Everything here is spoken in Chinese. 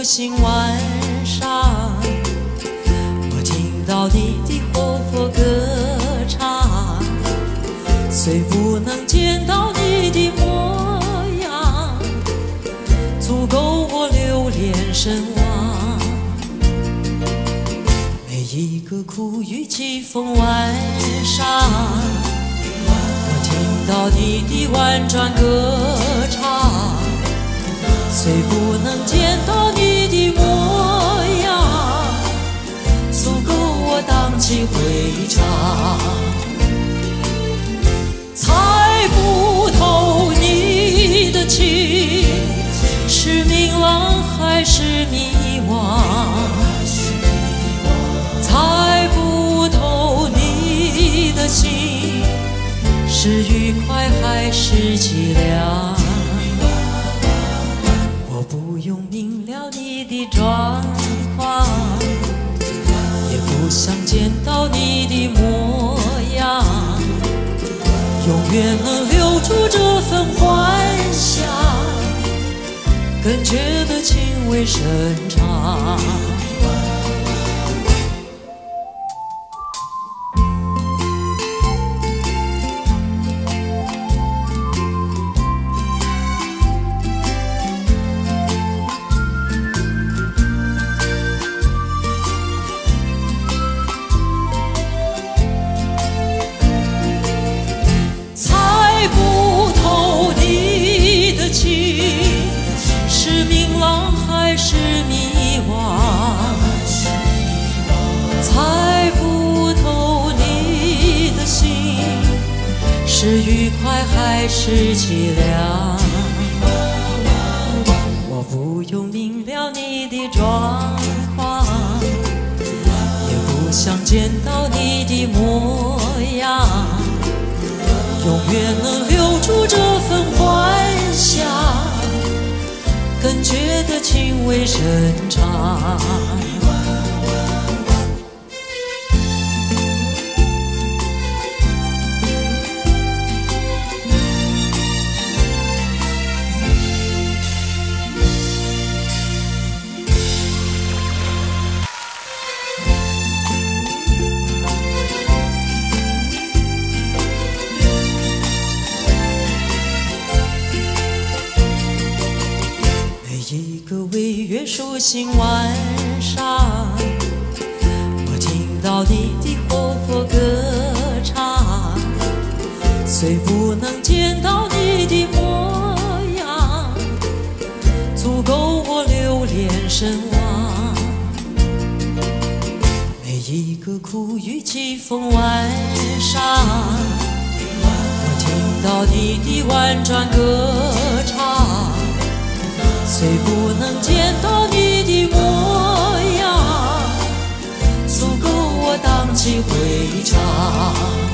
数星晚上，我听到你的活佛歌唱，虽不能见到你的模样，足够我留恋神往。每一个苦雨季风晚上，我听到你的婉转歌唱，虽不能见到你的模样，足够我荡起回肠。猜不透你的情，是明朗还是迷惘？猜不透你的心，是愉快还是凄凉？我不用明了你的状况，也不想见到你的模样，永远能留住这份幻想，更觉得情味深长。是迷惘，猜不透你的心，是愉快还是凄凉？我不用明了你的状况，也不想见到你的模样，永远能留住这份幻想，更觉得情味深长。一个微月数星晚上，我听到你的活佛歌唱，虽不能见到你的模样，足够我留恋神往。每一个苦雨季风晚上，我听到你的婉转歌唱，虽不能见到你的模样，足够我荡起回肠。